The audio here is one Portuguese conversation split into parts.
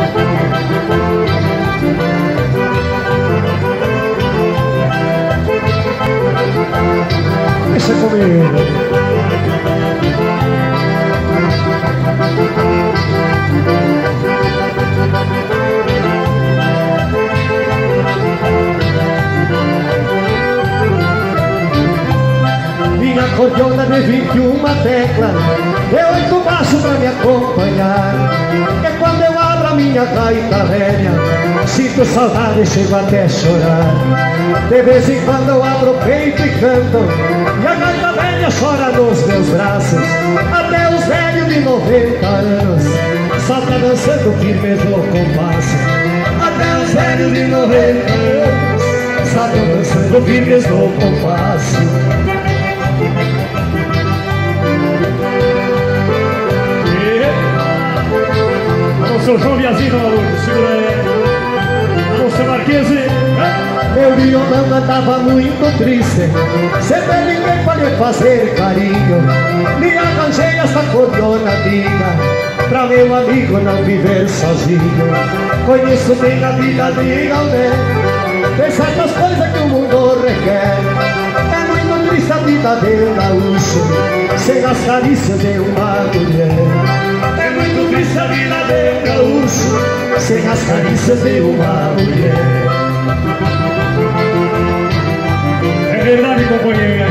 Deixa comigo. Minha cordiona de 21 tecla, de 8 baixos pra me acompanhar. E quando eu abro a minha gaita velha, sinto saudade e chego até chorar. De vez em quando eu abro o peito e canto, e a gaita velha chora nos meus braços. Até os velhos de 90 anos só tá dançando firme no compasso. Até os velhos de 90 anos só tá dançando firmes no compasso. Alô, seu João Viazinho, segura aí. Alô, seu Marquese. Meu violão andava muito triste, sempre ninguém pode fazer carinho. Me arranjei essa cordiona amiga, pra meu amigo não viver sozinho. Conheço bem a vida de alguém, tem certas coisas que o mundo requer. É muito triste a vida de um gaúcho, sem as carícias de uma mulher. É muito triste a vida de um gaúcho, sem as carícias de uma mulher. É verdade, companheira.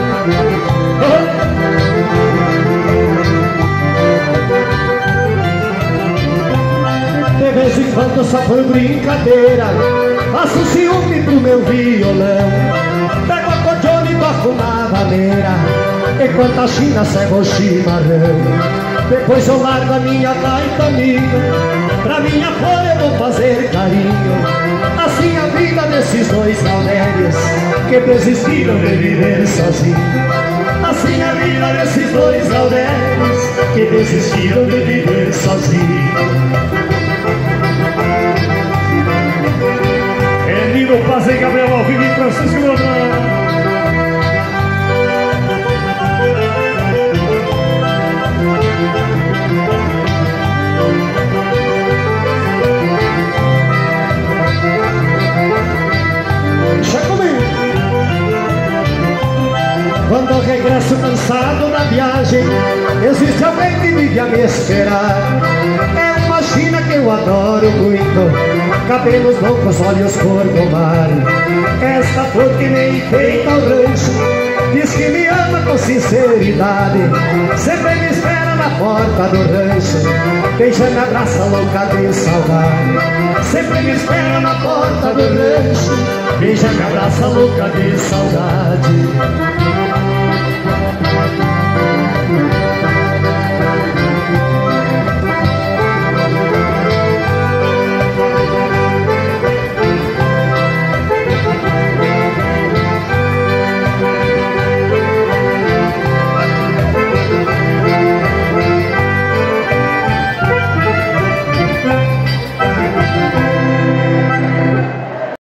De vez em quando, só por brincadeira, faço ciúme pro meu violão. Pego a cordiona e toco na vaneira, enquanto a China serve o chimarrão. Depois eu largo a minha gaita amiga, pra minha folha eu vou fazer carinho. Assim a vida desses dois gaudérios que desistiram de viver sozinho. Assim a vida desses dois gaudérios que desistiram de viver sozinho. É Nino Paz e Gabriel Alvim e Francisco Leandro. Quando eu regresso cansado da viagem, existe alguém que vive a me esperar. É uma China que eu adoro muito, cabelos loucos, olhos cor do mar. Esta flor que me enfeita o rancho, diz que me ama com sinceridade. Sempre me espera na porta do rancho, beija, me abraça louca de saudade. Sempre me espera na porta do rancho, beija, me abraça louca de saudade.